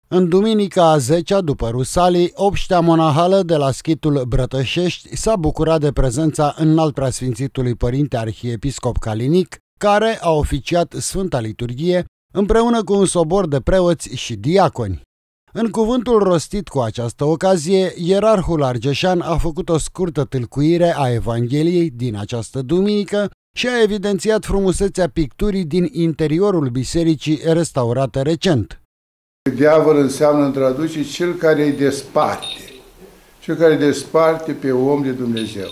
În duminica a 10-a, după Rusalii, obștea monahală de la schitul Brătășești s-a bucurat de prezența înalt preasfințitului părinte arhiepiscop Calinic, care a oficiat Sfânta Liturghie împreună cu un sobor de preoți și diaconi. În cuvântul rostit cu această ocazie, ierarhul argeșan a făcut o scurtă tâlcuire a Evangheliei din această duminică și a evidențiat frumusețea picturii din interiorul bisericii restaurată recent. Diavol înseamnă în traducere cel care îi desparte, cel care desparte pe om de Dumnezeu.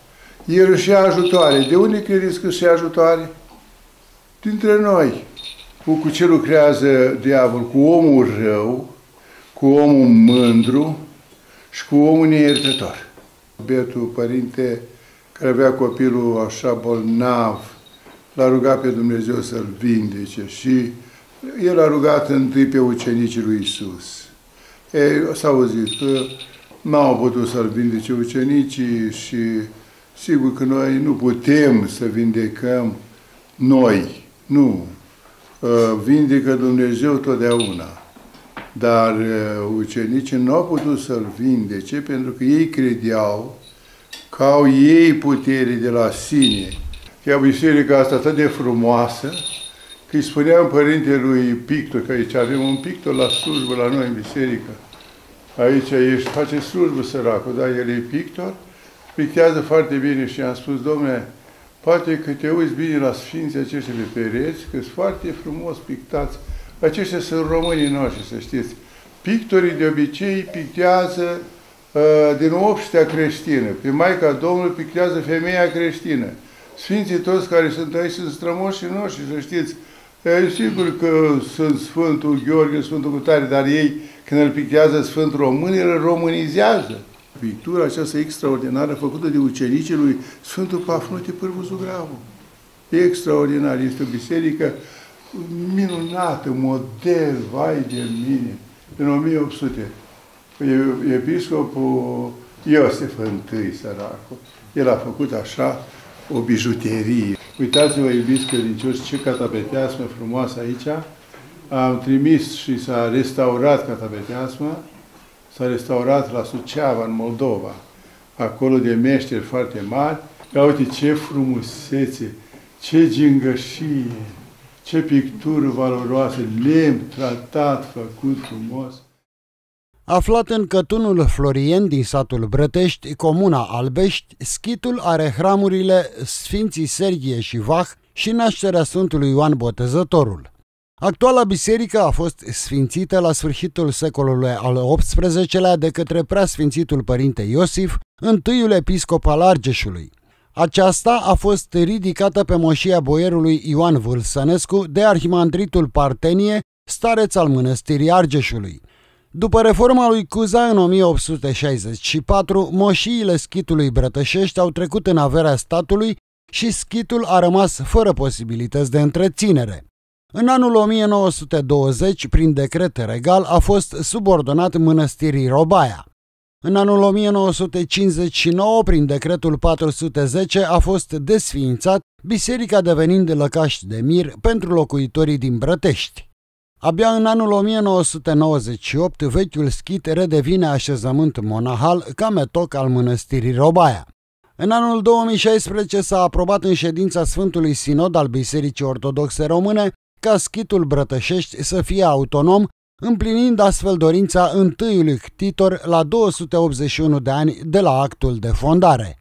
El își ia ajutoare. De unde credeți că își ia ajutoare? Dintre noi. Cu ce lucrează diavolul? Cu omul rău, cu omul mândru și cu omul neiertător. Bietul părinte care avea copilul așa bolnav, l-a rugat pe Dumnezeu să-l vindece și el a rugat întâi pe ucenicii lui Iisus. S-a auzit că n-au putut să-l vindece ucenicii și sigur că noi nu putem să vindecăm noi. Nu. Vindecă Dumnezeu totdeauna. Dar ucenicii nu au putut să-l vindece pentru că ei credeau că au ei putere de la sine. Chiar biserica asta atât de frumoasă, că îi spuneam părintelui pictor, că aici avem un pictor la slujbă la noi în biserică. Aici ești, face slujbă săracul, dar el e pictor, pictează foarte bine și am spus, dom'le, poate că te uiți bine la sfinții aceștia pe pereți, că sunt foarte frumos pictați. Aceștia sunt românii noștri, să știți. Pictorii de obicei pictează din obștea creștină. Pe Maica Domnului pictează femeia creștină. Sfinții toți care sunt aici sunt strămoșii noștri, să știți. Sigur că sunt Sfântul Gheorghe, Sfântul Cutare, dar ei, când îl pictează Sfântul Român, îl românizează. Pictura aceasta extraordinară, făcută de ucenicii lui Sfântul Pafnutie Pârvu Zugravu. Extraordinar. Este o biserică minunată, model, vai de mine, în 1800. Episcopul Iosif I, săracul, el a făcut așa o bijuterie. Uitați-vă, iubiți credincioși, ce catapeteasmă frumoasă aici. Am trimis și s-a restaurat catapeteasmă. S-a restaurat la Suceava, în Moldova. Acolo de meșteri foarte mari. Ia uite ce frumusețe, ce gingășie, ce pictură valoroasă, lemn tratat, făcut frumos. Aflat în Cătunul Florien din satul Brătești, comuna Albești, schitul are hramurile Sfinții Serghie și Vah și nașterea Sfântului Ioan Botezătorul. Actuala biserică a fost sfințită la sfârșitul secolului al XVIII-lea de către preasfințitul părinte Iosif, întâiul episcop al Argeșului. Aceasta a fost ridicată pe moșia boierului Ioan Vâlsănescu de arhimandritul Partenie, stareț al mănăstirii Argeșului. După reforma lui Cuza în 1864, moșiile schitului Brătășești au trecut în averea statului și schitul a rămas fără posibilități de întreținere. În anul 1920, prin decret regal, a fost subordonat mănăstirii Robaia. În anul 1959, prin decretul 410, a fost desființat, biserica devenind lăcaș de mir pentru locuitorii din Brătești. Abia în anul 1998, vechiul schit redevine așezământ monahal ca metoc al mănăstirii Robaia. În anul 2016 s-a aprobat în ședința Sfântului Sinod al Bisericii Ortodoxe Române ca schitul Brătășești să fie autonom, împlinind astfel dorința întâiului ctitor la 281 de ani de la actul de fondare.